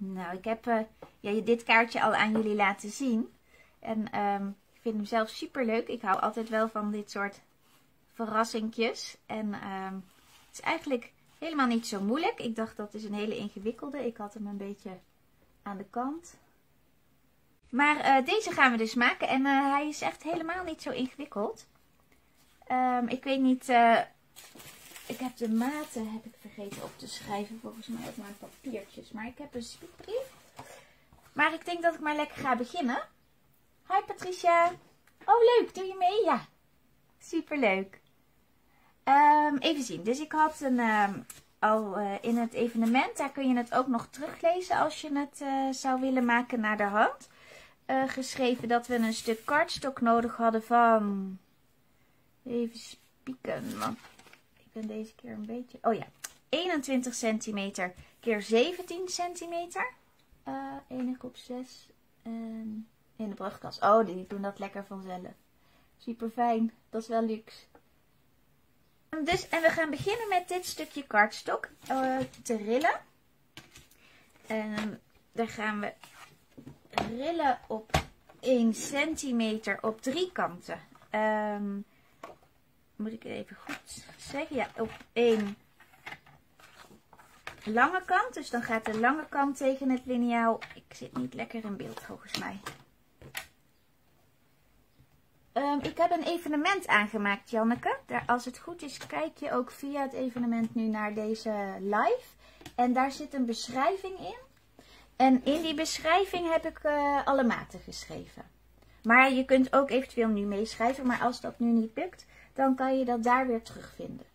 Nou, ik heb dit kaartje al aan jullie laten zien. En ik vind hem zelf super leuk. Ik hou altijd wel van dit soort verrassingjes. En het is eigenlijk helemaal niet zo moeilijk. Ik dacht dat is een hele ingewikkelde. Ik had hem een beetje aan de kant. Maar deze gaan we dus maken. En hij is echt helemaal niet zo ingewikkeld. Ik weet niet... ik heb de maten vergeten op te schrijven. Volgens mij op mijn papiertjes. Maar ik heb een spiekbrief. Maar ik denk dat ik maar lekker ga beginnen. Hi Patricia. Oh leuk, doe je mee? Ja. Superleuk. Even zien. Dus ik had al in het evenement. Daar kun je het ook nog teruglezen als je het zou willen maken naar de hand. Geschreven dat we een stuk kartstok nodig hadden van... Even spieken. Want ik ben deze keer een beetje... Oh ja. 21 centimeter keer 17 centimeter. 1 op 6 en in de brugkast. Oh, die doen dat lekker vanzelf. Super fijn. Dat is wel luxe. Dus, en we gaan beginnen met dit stukje kartstok te rillen. En daar gaan we rillen op 1 centimeter op 3 kanten. Moet ik het even goed zeggen? Ja, op 1 lange kant. Dus dan gaat de lange kant tegen het liniaal. Ik zit niet lekker in beeld volgens mij. Ik heb een evenement aangemaakt, Janneke. Daar, als het goed is, kijk je ook via het evenement nu naar deze live. En daar zit een beschrijving in. En in die beschrijving heb ik alle maten geschreven. Maar je kunt ook eventueel nu meeschrijven. Maar als dat nu niet lukt, dan kan je dat daar weer terugvinden.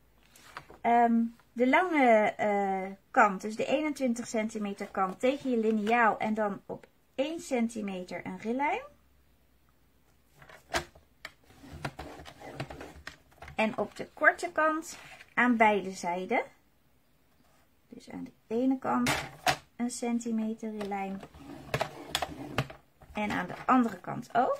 De lange kant, dus de 21 centimeter kant tegen je liniaal. En dan op 1 centimeter een rillijn. En op de korte kant aan beide zijden. Dus aan de ene kant een centimeter rillijn. En aan de andere kant ook.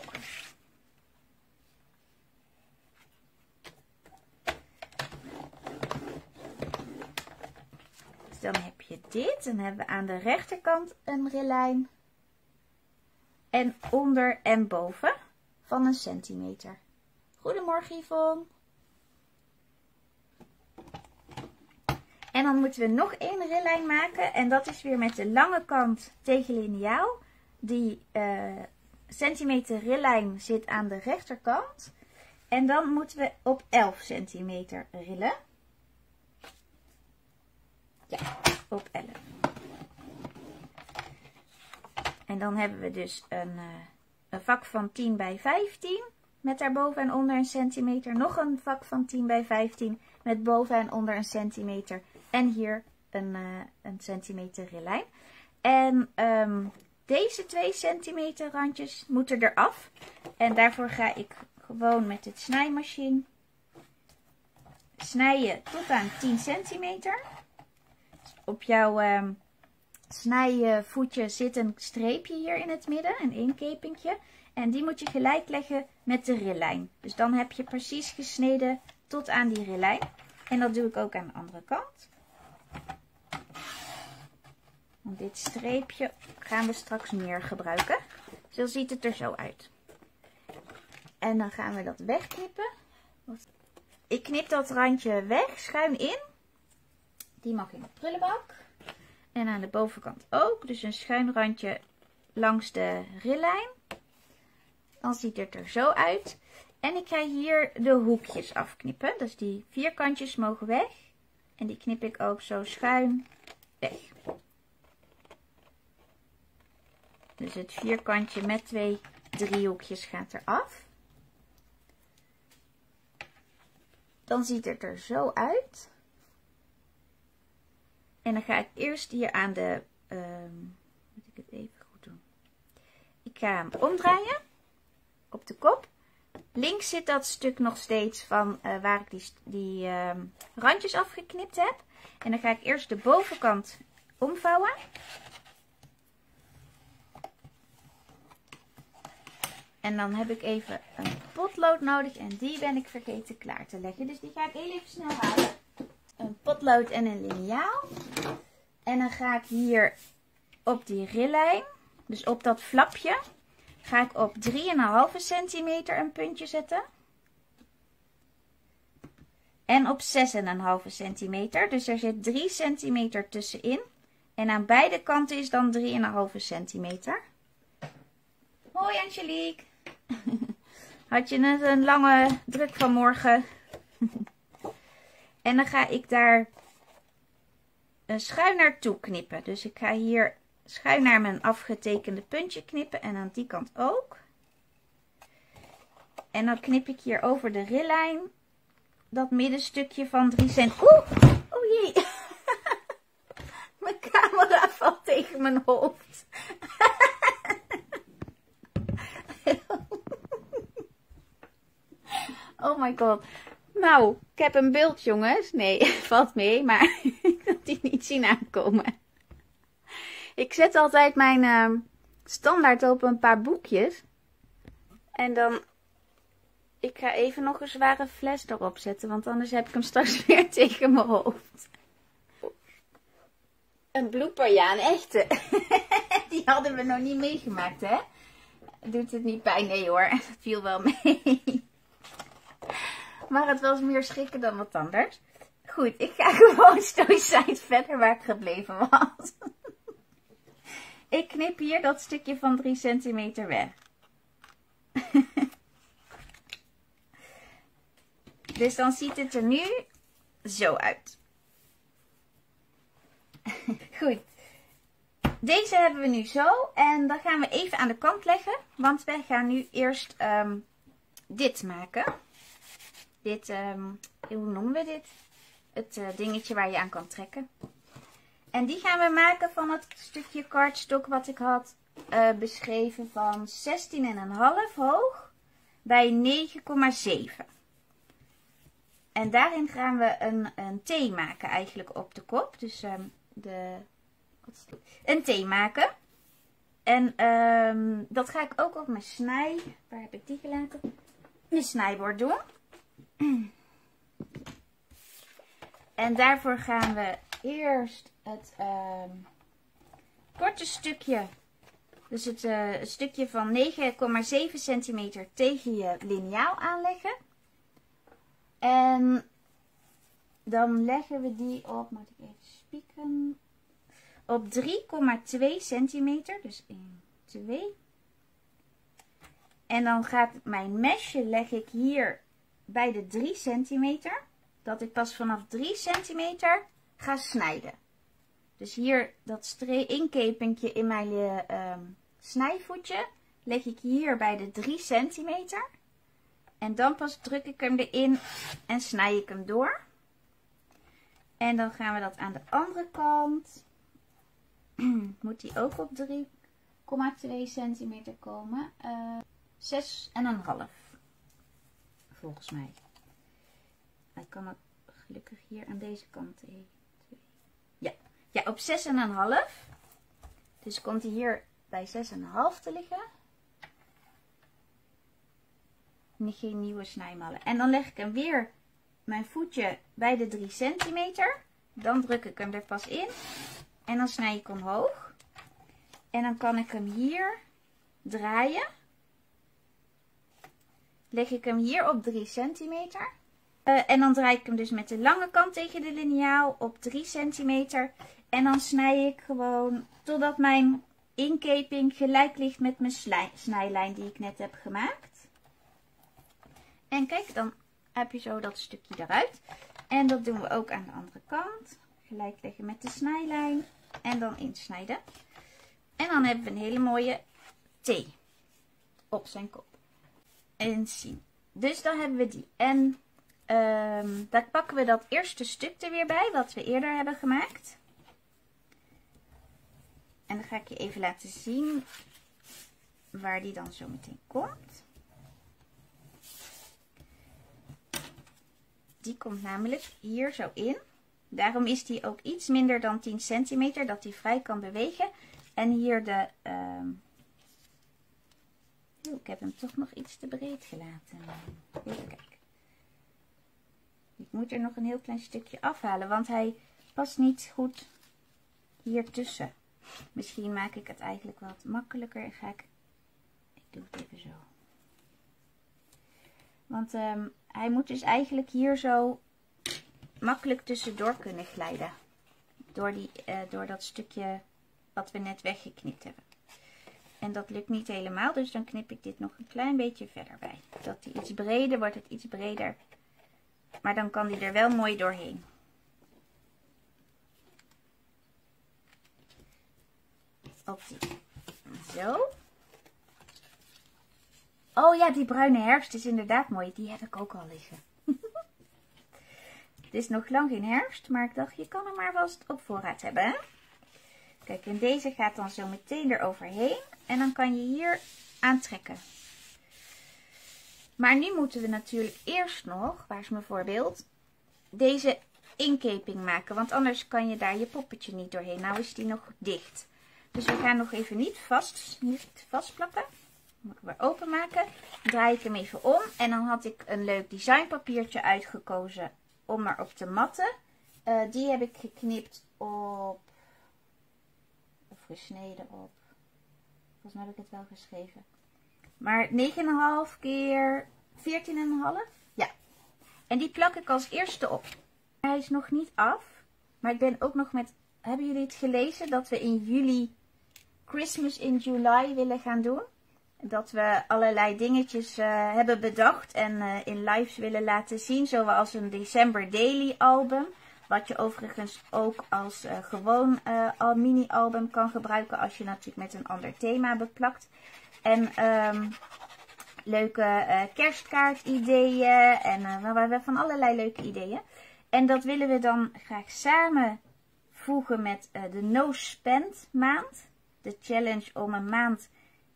Dus dan heb je dit. Dan hebben we aan de rechterkant een rillijn. En onder en boven van een centimeter. Goedemorgen Yvonne. En dan moeten we nog 1 rillijn maken. En dat is weer met de lange kant tegen liniaal. Die centimeter rillijn zit aan de rechterkant. En dan moeten we op 11 centimeter rillen. Ja, op 11. En dan hebben we dus een vak van 10 bij 15. Met daarboven en onder een centimeter. Nog een vak van 10 bij 15. Met boven en onder een centimeter. En hier een centimeter rillijn. En deze 2 centimeter randjes moeten eraf. En daarvoor ga ik gewoon met het snijmachine snijden tot aan 10 centimeter. Op jouw snijvoetje zit een streepje hier in het midden. Een inkepingje. En die moet je gelijk leggen met de rillijn. Dus dan heb je precies gesneden tot aan die rillijn. En dat doe ik ook aan de andere kant. Want dit streepje gaan we straks meer gebruiken. Zo ziet het er zo uit. En dan gaan we dat wegknippen. Ik knip dat randje weg, schuin in. Die mag in de prullenbak. En aan de bovenkant ook. Dus een schuin randje langs de rillijn. Dan ziet het er zo uit. En ik ga hier de hoekjes afknippen. Dus die vierkantjes mogen weg. En die knip ik ook zo schuin weg. Dus het vierkantje met 2 driehoekjes gaat eraf. Dan ziet het er zo uit. En dan ga ik eerst hier aan de... moet ik het even goed doen. Ik ga hem omdraaien. Op de kop. Links zit dat stuk nog steeds van waar ik die randjes afgeknipt heb. En dan ga ik eerst de bovenkant omvouwen. En dan heb ik even een potlood nodig en die ben ik vergeten klaar te leggen. Dus die ga ik heel even snel halen. Een potlood en een liniaal. En dan ga ik hier op die rillijn, dus op dat flapje, ga ik op 3,5 centimeter een puntje zetten. En op 6,5 centimeter. Dus er zit 3 centimeter tussenin. En aan beide kanten is dan 3,5 centimeter. Hoi Angelique. Had je net een lange druk vanmorgen? En dan ga ik daar schuin naartoe knippen. Dus ik ga hier schuin naar mijn afgetekende puntje knippen. En aan die kant ook. En dan knip ik hier over de rillijn dat middenstukje van 3 centimeter. Oeh, jee. Mijn camera valt tegen mijn hoofd. Oh my god. Nou, ik heb een bult, jongens. Nee, valt mee, maar ik kan die niet zien aankomen. Ik zet altijd mijn standaard op een paar boekjes. En dan... Ik ga even nog een zware fles erop zetten, want anders heb ik hem straks weer tegen mijn hoofd. Een blooper, ja, een echte. Die hadden we nog niet meegemaakt, hè? Doet het niet pijn? Nee hoor, het viel wel mee. Maar het was meer schrikken dan wat anders. Goed, ik ga gewoon stoïcijns verder waar ik gebleven was. Ik knip hier dat stukje van 3 centimeter weg. Dus dan ziet het er nu zo uit. Goed. Deze hebben we nu zo. En dan gaan we even aan de kant leggen. Want wij gaan nu eerst dit maken. Dit, hoe noemen we dit? Het dingetje waar je aan kan trekken. En die gaan we maken van het stukje cardstock wat ik had beschreven van 16,5 hoog bij 9,7. En daarin gaan we een T maken eigenlijk op de kop. Dus een T maken. En dat ga ik ook op mijn waar heb ik die gelaten? Mijn snijbord doen. En daarvoor gaan we eerst het korte stukje, dus het stukje van 9,7 centimeter tegen je liniaal aanleggen. En dan leggen we die op, moet ik even spieken, op 3,2 centimeter. Dus 1, 2. En dan gaat mijn mesje, leg ik hier bij de 3 centimeter. Dat ik pas vanaf 3 centimeter ga snijden. Dus hier dat inkepingje in mijn snijvoetje leg ik hier bij de 3 centimeter. En dan pas druk ik hem erin en snij ik hem door. En dan gaan we dat aan de andere kant. Moet die ook op 3,2 centimeter komen. 6,5. Volgens mij. Ik kan het gelukkig hier aan deze kant. 1, 2. Ja, op 6,5. Dus komt hij hier bij 6,5 te liggen. Geen nieuwe snijmallen. En dan leg ik hem weer mijn voetje bij de 3 centimeter. Dan druk ik hem er pas in. En dan snij ik omhoog. En dan kan ik hem hier draaien. Leg ik hem hier op 3 centimeter. En dan draai ik hem dus met de lange kant tegen de liniaal op 3 centimeter. En dan snij ik gewoon totdat mijn inkeping gelijk ligt met mijn snijlijn die ik net heb gemaakt. En kijk, dan heb je zo dat stukje eruit. En dat doen we ook aan de andere kant. Gelijk leggen met de snijlijn. En dan insnijden. En dan hebben we een hele mooie T op zijn kop. En zien. Dus dan hebben we die. En daar pakken we dat eerste stuk er weer bij, wat we eerder hebben gemaakt. En dan ga ik je even laten zien waar die dan zo meteen komt. Die komt namelijk hier zo in. Daarom is die ook iets minder dan 10 centimeter, dat die vrij kan bewegen. En hier de... ik heb hem toch nog iets te breed gelaten. Even kijken. Ik moet er nog een heel klein stukje afhalen, want hij past niet goed hier tussen. Misschien maak ik het eigenlijk wat makkelijker. Ik doe het even zo. Want hij moet dus eigenlijk hier zo makkelijk tussendoor kunnen glijden. Door dat stukje wat we net weggeknipt hebben. En dat lukt niet helemaal, dus dan knip ik dit nog een klein beetje verder bij. Dat die iets breder wordt, het iets breder. Maar dan kan die er wel mooi doorheen. Op die. Zo. Oh ja, die bruine herfst is inderdaad mooi. Die heb ik ook al liggen. Het is nog lang geen herfst, maar ik dacht, je kan hem maar vast op voorraad hebben. Hè? Kijk, en deze gaat dan zo meteen eroverheen. En dan kan je hier aantrekken. Maar nu moeten we natuurlijk eerst nog, waar is mijn voorbeeld, deze inkeping maken. Want anders kan je daar je poppetje niet doorheen. Nou is die nog dicht. Dus we gaan nog even niet vastplakken. Moet ik weer openmaken. Dan draai ik hem even om. En dan had ik een leuk designpapiertje uitgekozen om erop te matten. Die heb ik geknipt op, of gesneden op, volgens mij heb ik het wel geschreven. Maar 9,5 keer 14,5. Ja. En die plak ik als eerste op. Hij is nog niet af. Maar ik ben ook nog met, hebben jullie het gelezen dat we in juli Christmas in July willen gaan doen? Dat we allerlei dingetjes hebben bedacht en in lives willen laten zien. Zoals een December Daily album. Wat je overigens ook als gewoon mini album kan gebruiken. Als je natuurlijk met een ander thema beplakt. En leuke kerstkaartideeën. En we hebben van allerlei leuke ideeën. En dat willen we dan graag samenvoegen met de No Spend maand. De challenge om een maand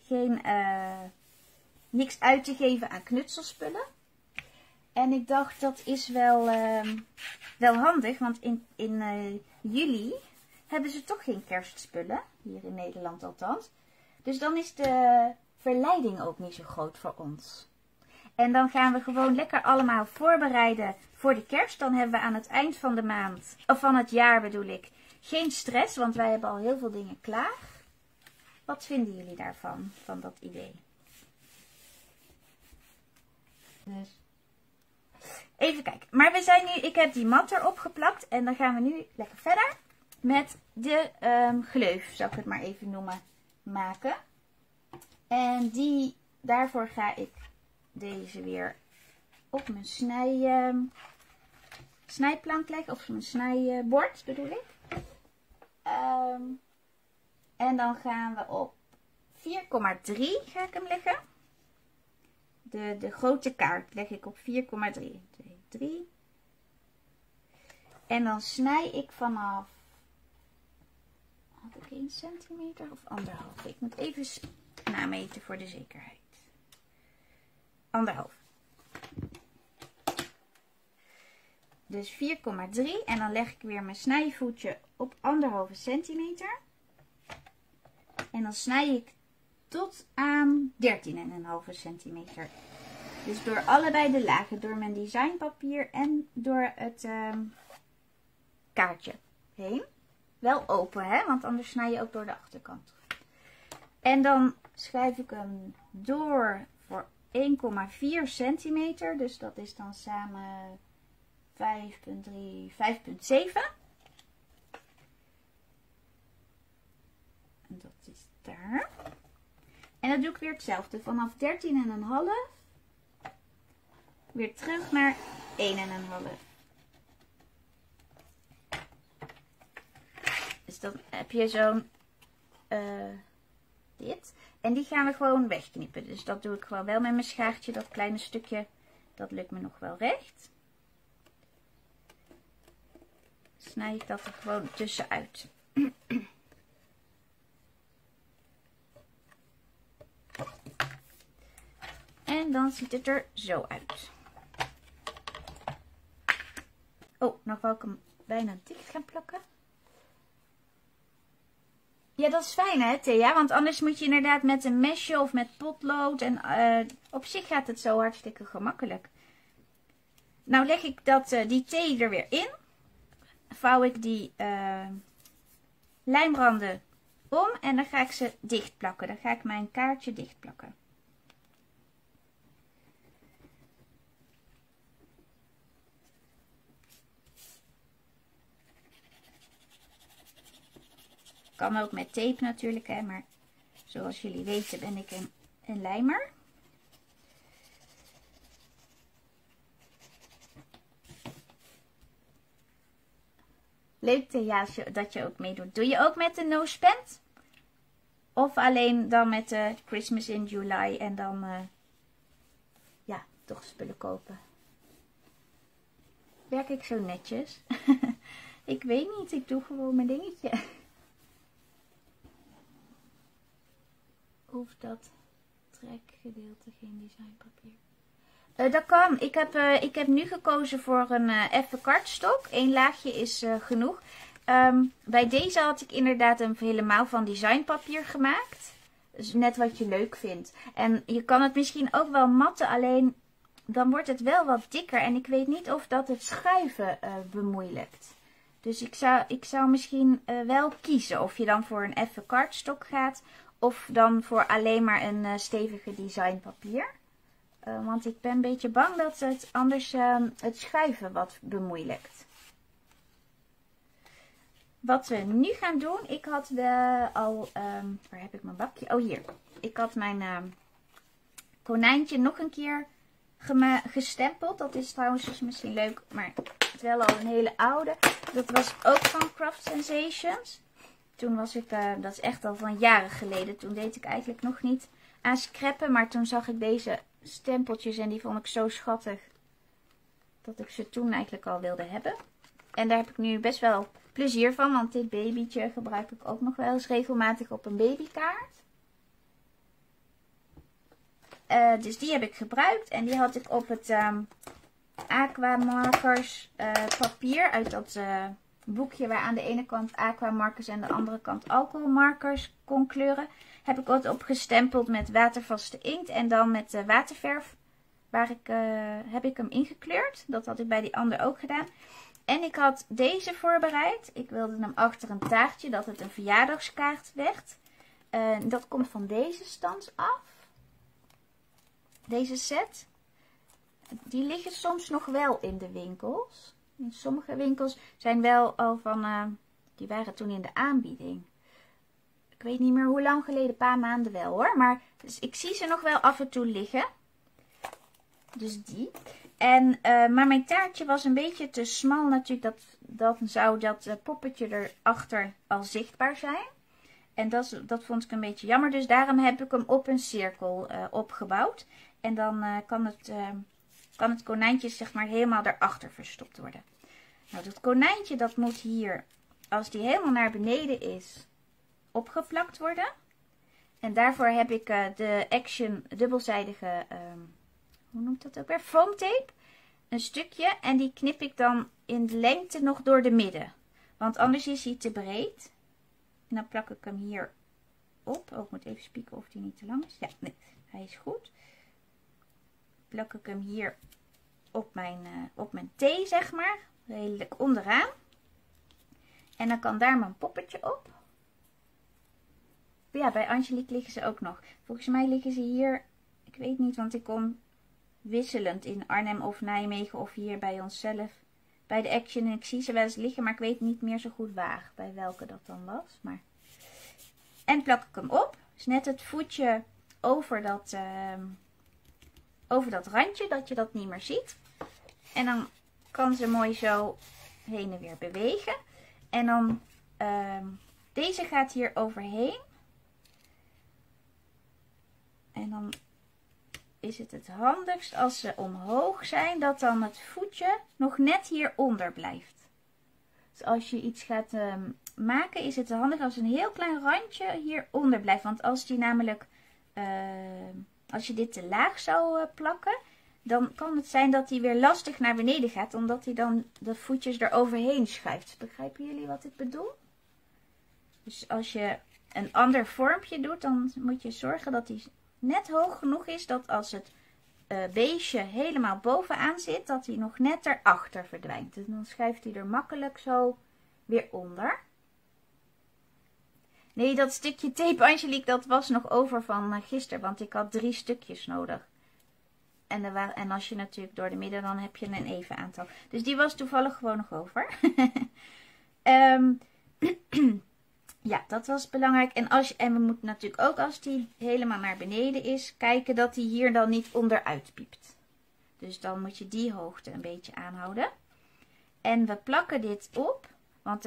niks uit te geven aan knutselspullen. En ik dacht, dat is wel handig, want in juli hebben ze toch geen kerstspullen. Hier in Nederland althans. Dus dan is de verleiding ook niet zo groot voor ons. En dan gaan we gewoon lekker allemaal voorbereiden voor de kerst. Dan hebben we aan het eind van de maand, of van het jaar bedoel ik, geen stress, want wij hebben al heel veel dingen klaar. Wat vinden jullie daarvan, van dat idee? Dus even kijken. Maar we zijn nu, ik heb die mat erop geplakt en dan gaan we nu lekker verder met de gleuf, zou ik het maar even noemen, maken. En daarvoor ga ik deze weer op mijn snijplank leggen, of mijn snijbord bedoel ik. En dan gaan we op 4,3 ga ik hem leggen. De grote kaart leg ik op 4,3. 2, 3. En dan snij ik vanaf, had ik 1 centimeter of 1,5? Ik moet even nameten voor de zekerheid. 1,5. Dus 4,3 en dan leg ik weer mijn snijvoetje op 1,5 centimeter. En dan snij ik tot aan 13,5 centimeter. Dus door allebei de lagen, door mijn designpapier en door het kaartje heen. Wel open, hè, want anders snij je ook door de achterkant. En dan schuif ik hem door voor 1,4 centimeter. Dus dat is dan samen 5,3, 5,7. En dat is daar. En dan doe ik weer hetzelfde. Vanaf 13,5 weer terug naar 1,5. Dus dan heb je zo'n dit. En die gaan we gewoon wegknippen. Dus dat doe ik gewoon wel met mijn schaartje. Dat kleine stukje, dat lukt me nog wel recht. Snij ik dat er gewoon tussenuit. En dan ziet het er zo uit. Oh, nou wou ik hem bijna dicht gaan plakken. Ja, dat is fijn hè, Thea. Want anders moet je inderdaad met een mesje of met potlood. En op zich gaat het zo hartstikke gemakkelijk. Nou leg ik die thee er weer in. Vouw ik die lijmranden om en dan ga ik ze dicht plakken. Dan ga ik mijn kaartje dicht plakken. Kan ook met tape natuurlijk, hè, maar zoals jullie weten ben ik een lijmer. Leuk ja, dat je ook meedoet. Doe je ook met de No Spend? Of alleen dan met de Christmas in July en dan ja, toch spullen kopen? Werk ik zo netjes? Ik weet niet, ik doe gewoon mijn dingetje. Of dat trekgedeelte geen designpapier. Dat kan. Ik heb nu gekozen voor een effen kartstok. Eén laagje is genoeg. Bij deze had ik inderdaad een helemaal van designpapier gemaakt. Dus net wat je leuk vindt. En je kan het misschien ook wel matten, alleen dan wordt het wel wat dikker. En ik weet niet of dat het schuiven bemoeilijkt. Dus ik zou misschien wel kiezen of je dan voor een effen kartstok gaat. Of dan voor alleen maar een stevige designpapier. Want ik ben een beetje bang dat het anders het schuiven wat bemoeilijkt. Wat we nu gaan doen. Ik had al... waar heb ik mijn bakje? Oh, hier. Ik had mijn konijntje nog een keer gestempeld. Dat is trouwens dus misschien leuk. Maar het is wel al een hele oude. Dat was ook van Craft Sensations. Toen was ik... dat is echt al van jaren geleden. Toen deed ik eigenlijk nog niet aan scrappen. Maar toen zag ik deze stempeltjes en die vond ik zo schattig dat ik ze toen eigenlijk al wilde hebben. En daar heb ik nu best wel plezier van, want dit babytje gebruik ik ook nog wel eens regelmatig op een babykaart. Dus die heb ik gebruikt en die had ik op het Aquamarkers papier uit dat boekje waar aan de ene kant aquamarkers en de andere kant alcoholmarkers kon kleuren. Heb ik wat opgestempeld met watervaste inkt en dan met waterverf. Heb ik hem ingekleurd. Dat had ik bij die ander ook gedaan. En ik had deze voorbereid. Ik wilde hem achter een taartje, dat het een verjaardagskaart werd. Dat komt van deze stand af. Deze set. Die liggen soms nog wel in de winkels. In sommige winkels zijn wel al van... die waren toen in de aanbieding. Ik weet niet meer hoe lang geleden, een paar maanden wel hoor. Maar dus ik zie ze nog wel af en toe liggen. Dus die. En, maar mijn taartje was een beetje te smal natuurlijk. Dan zou dat poppetje erachter al zichtbaar zijn. En dat vond ik een beetje jammer. Dus daarom heb ik hem op een cirkel opgebouwd. En dan kan het konijntje zeg maar helemaal erachter verstopt worden. Nou, dat konijntje dat moet hier, als die helemaal naar beneden is, opgeplakt worden. En daarvoor heb ik de Action dubbelzijdige, hoe noemt dat ook weer? Foam tape. Een stukje en die knip ik dan in de lengte nog door de midden. Want anders is hij te breed. En dan plak ik hem hier op. Oh, ik moet even spieken of die niet te lang is. Ja, nee, hij is goed. Plak ik hem hier op mijn T, zeg maar. Redelijk onderaan. En dan kan daar mijn poppetje op. Ja, bij Angelique liggen ze ook nog. Volgens mij liggen ze hier, ik weet niet, want ik kom wisselend in Arnhem of Nijmegen of hier bij onszelf. Bij de Action en ik zie ze wel eens liggen, maar ik weet niet meer zo goed waar, bij welke dat dan was. Maar... En plak ik hem op. Dus net het voetje over dat randje, dat je dat niet meer ziet. En dan kan ze mooi zo heen en weer bewegen. En dan, deze gaat hier overheen. En dan is het handigst als ze omhoog zijn, dat dan het voetje nog net hieronder blijft. Dus als je iets gaat maken, is het handig als een heel klein randje hieronder blijft. Want als die namelijk, als je dit te laag zou plakken, dan kan het zijn dat hij weer lastig naar beneden gaat, omdat hij dan de voetjes eroverheen schuift. Begrijpen jullie wat ik bedoel? Dus als je een ander vormpje doet, dan moet je zorgen dat hij net hoog genoeg is, dat als het beestje helemaal bovenaan zit, dat hij nog net erachter verdwijnt. En dan schuift hij er makkelijk zo weer onder. Nee, dat stukje tape, Angelique, dat was nog over van gisteren. Want ik had 3 stukjes nodig. En als je natuurlijk door de midden, dan heb je een even aantal. Dus die was toevallig gewoon nog over. Ja, dat was belangrijk. En we moeten natuurlijk ook, als die helemaal naar beneden is, kijken dat die hier dan niet onderuit piept. Dus dan moet je die hoogte een beetje aanhouden. En we plakken dit op, want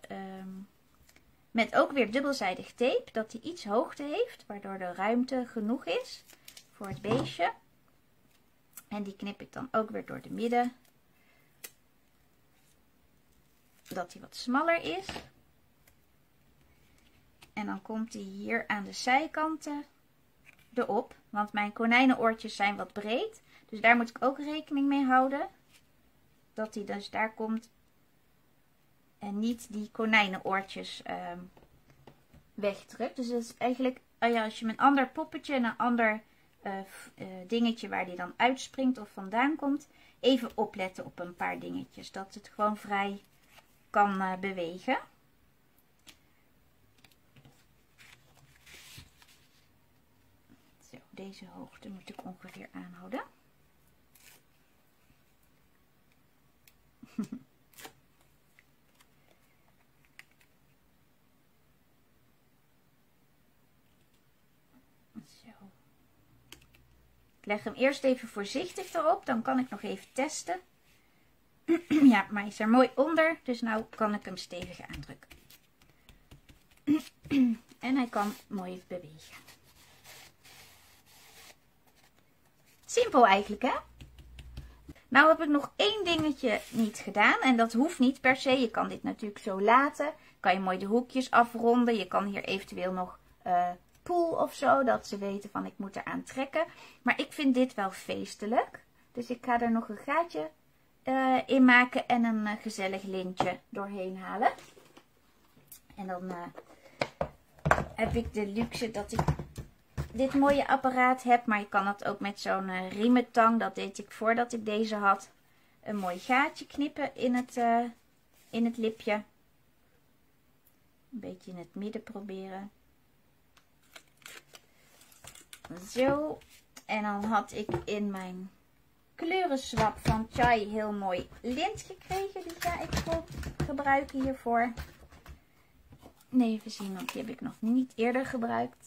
met ook weer dubbelzijdig tape, dat die iets hoogte heeft, waardoor de ruimte genoeg is voor het beestje. En die knip ik dan ook weer door de midden, dat die wat smaller is. En dan komt die hier aan de zijkanten erop, want mijn konijnenoortjes zijn wat breed. Dus daar moet ik ook rekening mee houden, dat die dus daar komt en niet die konijnenoortjes wegdrukt. Dus dat is eigenlijk, als je met een ander poppetje en een ander dingetje waar die dan uitspringt of vandaan komt, even opletten op een paar dingetjes. Dat het gewoon vrij kan bewegen. Zo, deze hoogte moet ik ongeveer aanhouden. Ik leg hem eerst even voorzichtig erop, dan kan ik nog even testen. Ja, maar hij is er mooi onder, dus nou kan ik hem stevig aandrukken. En hij kan mooi bewegen. Simpel eigenlijk, hè? Nou heb ik nog één dingetje niet gedaan en dat hoeft niet per se. Je kan dit natuurlijk zo laten. Kan je mooi de hoekjes afronden. Je kan hier eventueel nog poel of zo, dat ze weten van ik moet eraan trekken. Maar ik vind dit wel feestelijk. Dus ik ga er nog een gaatje in maken en een gezellig lintje doorheen halen. En dan heb ik de luxe dat ik dit mooie apparaat heb. Maar je kan het ook met zo'n riementang, dat deed ik voordat ik deze had. Een mooi gaatje knippen in het lipje. Een beetje in het midden proberen. Zo, en dan had ik in mijn kleurenswap van Chai heel mooi lint gekregen. Die ga ik gebruiken hiervoor. Nee, even zien, want die heb ik nog niet eerder gebruikt.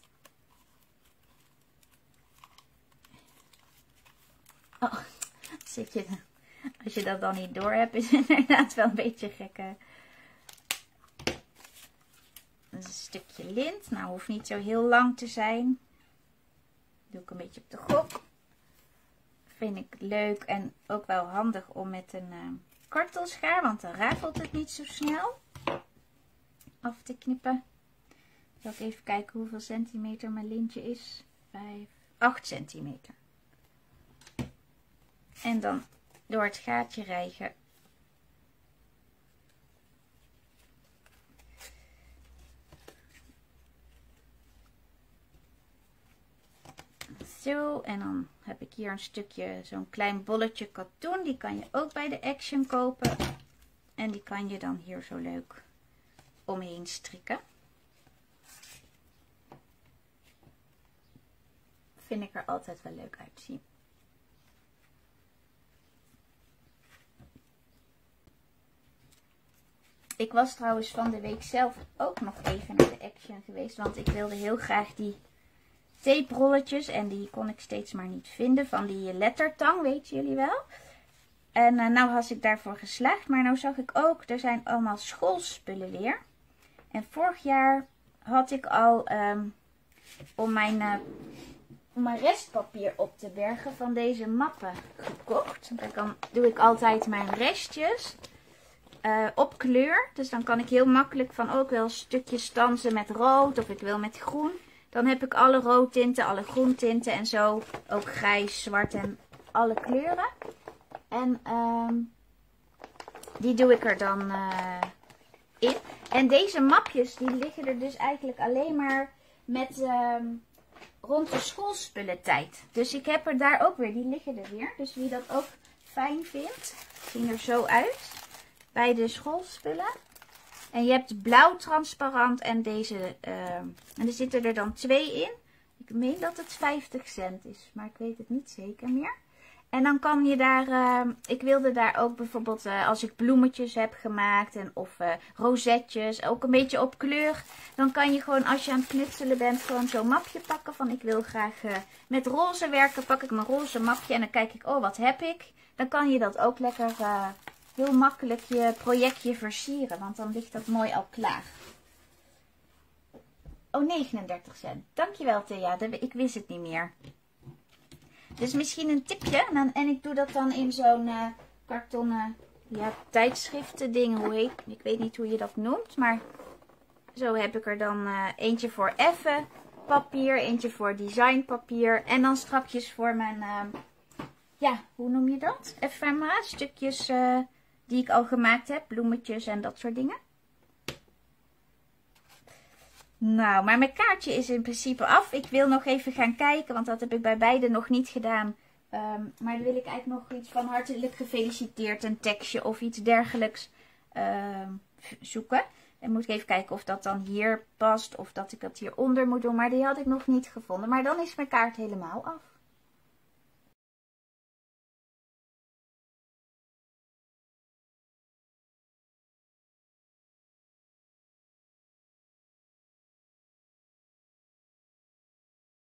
Oh, als je dat dan niet door hebt, is het inderdaad wel een beetje gek. Een stukje lint, nou hoeft niet zo heel lang te zijn. Doe ik een beetje op de gok. Vind ik leuk en ook wel handig om met een kartelschaar, want dan rafelt het niet zo snel, af te knippen. Zal ik even kijken hoeveel centimeter mijn lintje is. 8 centimeter. En dan door het gaatje rijgen. Zo, en dan heb ik hier een stukje, zo'n klein bolletje katoen. Die kan je ook bij de Action kopen. En die kan je dan hier zo leuk omheen strikken. Vind ik er altijd wel leuk uitzien. Ik was trouwens van de week zelf ook nog even naar de Action geweest. Want ik wilde heel graag die tape rolletjes. En die kon ik steeds maar niet vinden. Van die lettertang, weten jullie wel. En nou was ik daarvoor geslaagd. Maar nou zag ik ook, er zijn allemaal schoolspullen weer. En vorig jaar had ik al om mijn restpapier op te bergen van deze mappen gekocht. Dan doe ik altijd mijn restjes op kleur. Dus dan kan ik heel makkelijk van ook wel stukjes stansen met rood of ik wil met groen. Dan heb ik alle roodtinten, alle groentinten en zo. Ook grijs, zwart en alle kleuren. En die doe ik er dan in. En deze mapjes die liggen er dus eigenlijk alleen maar met rond de schoolspullentijd. Dus ik heb er daar ook weer, die liggen er weer. Dus wie dat ook fijn vindt, zien er zo uit bij de schoolspullen. En je hebt blauw transparant en deze. En er zitten er dan 2 in. Ik meen dat het 50 cent is, maar ik weet het niet zeker meer. En dan kan je daar, ik wilde daar ook bijvoorbeeld als ik bloemetjes heb gemaakt of rozetjes, ook een beetje op kleur. Dan kan je gewoon als je aan het knutselen bent gewoon zo'n mapje pakken van ik wil graag met roze werken. Pak ik mijn roze mapje en dan kijk ik, oh wat heb ik. Dan kan je dat ook lekker heel makkelijk je projectje versieren, want dan ligt dat mooi al klaar. Oh, 39 cent. Dankjewel Thea, ik wist het niet meer. Dus misschien een tipje. En ik doe dat dan in zo'n kartonnen tijdschriften ding. Hoe heet? Ik weet niet hoe je dat noemt. Maar zo heb ik er dan eentje voor effen papier. Eentje voor designpapier. En dan strakjes voor mijn, hoe noem je dat? Ephemera. Stukjes die ik al gemaakt heb. Bloemetjes en dat soort dingen. Nou, maar mijn kaartje is in principe af. Ik wil nog even gaan kijken, want dat heb ik bij beide nog niet gedaan. Maar dan wil ik eigenlijk nog iets van hartelijk gefeliciteerd, een tekstje of iets dergelijks zoeken. En moet ik even kijken of dat dan hier past of dat ik dat hieronder moet doen. Maar die had ik nog niet gevonden. Maar dan is mijn kaart helemaal af.